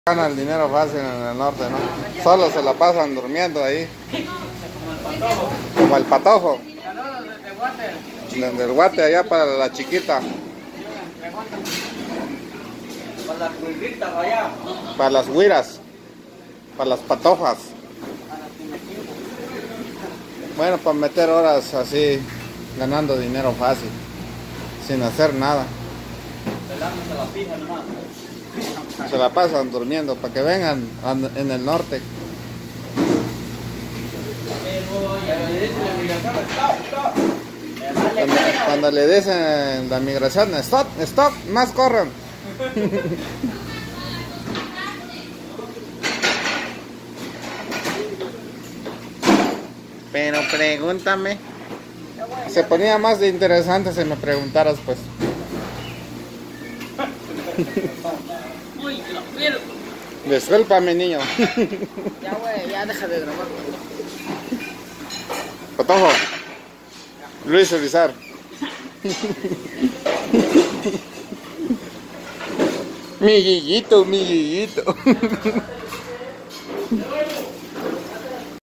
Ganan el dinero fácil en el norte, ¿no? Solo se la pasan durmiendo ahí. Como el patojo. Desde el guate allá para la chiquita. Para las huiras. Para las patojas. Bueno, para meter horas así, ganando dinero fácil. Sin hacer nada. Se la pasan durmiendo para que vengan en el norte. Cuando le dicen la migración, stop, stop, más corran. Pero pregúntame. Se ponía más de interesante si me preguntaras, pues. Discúlpame, niño. Ya, güey, ya deja de grabar. Patojo. Luis Elizar. Mi guillito, mi guillito.